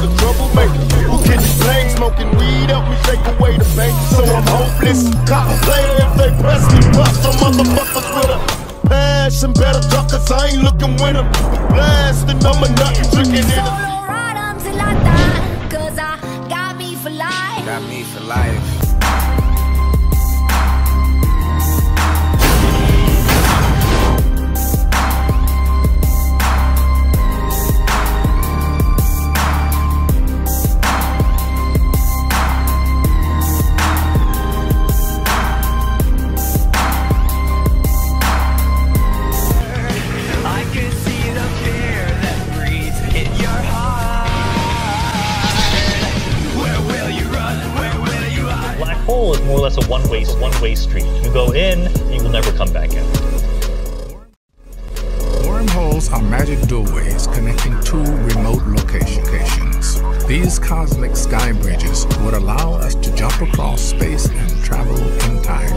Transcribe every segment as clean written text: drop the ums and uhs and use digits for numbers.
a troublemaker. Who can you blame? Smoking weed help me shake away the pain. So I'm hopeless. Cop later if they press me. Bust some motherfuckers with a passion. Better duck, cause I ain't looking when I'm blasting. I'm a nut drinking in it. Ride until I die, cause I got me for life. Got me for life. Hole is more or less a one-way street. You go in, you will never come back out. Wormholes are magic doorways connecting two remote locations. These cosmic sky bridges would allow us to jump across space and travel in time.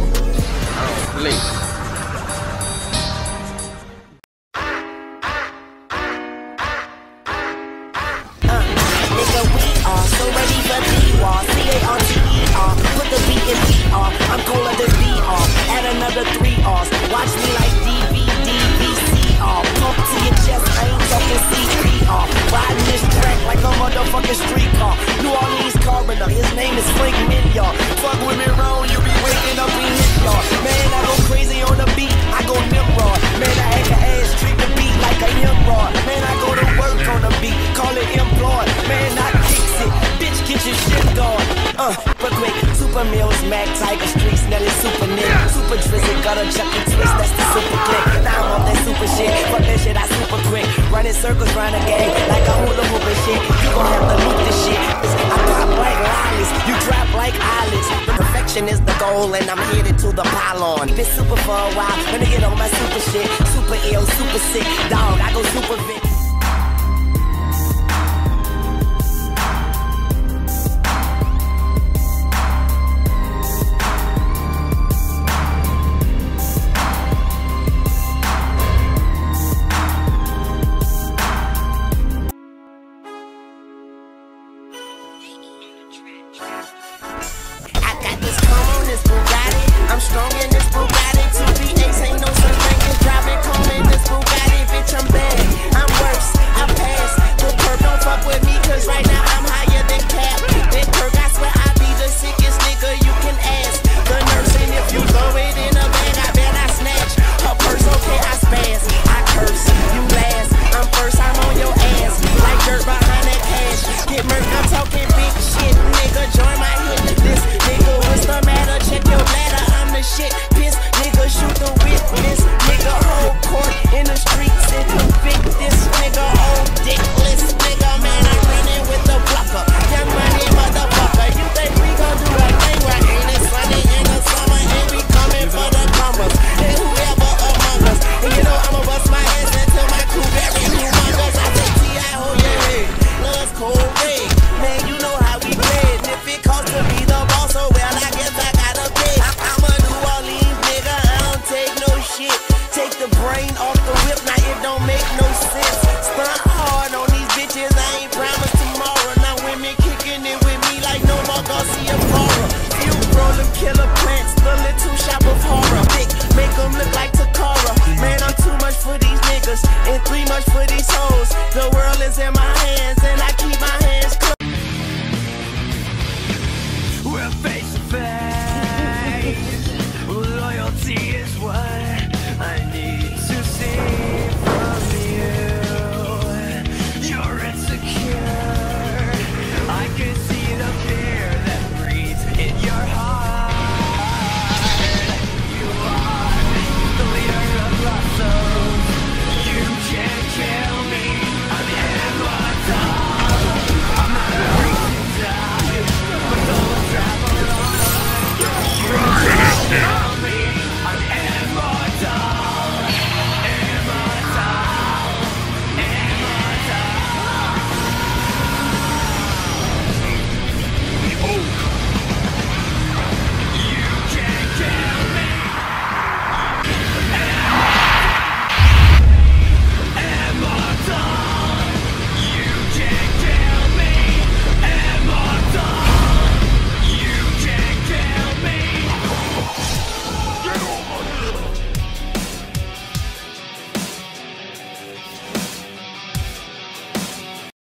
I'm cooler than VR. Add another 3 R's. Watch me like DVD, VCR. Pump to your chest, I ain't talking CPR. Riding this track like a motherfucking street car. New Orleans coroner, his name is Frank Minyard. Fuck with me wrong, you be waking up in his yard. Man, I go crazy on the beat, I go Nimrod. Man, I had the ass treat the beat like a Nimrod. Man, I go to work on the beat, call it employed. Man, I kicks it, bitch, get your shit going. But quick, Super Mills, Mac, Tiger Streets, Nelly, Super Nick, Super Drizzy, got a Chucky Twist, that's the super click. Now I'm on that super shit, fuck that shit, I super quick. Running circles round the game, like a hula hoop and shit. You gon' have to loop this shit. I pop like lollies, you drop like eyelids. Perfection is the goal, and I'm headed to the pylon. Been super for a while, when I get on my super shit. Super ill, super sick, dog, I go super Vic.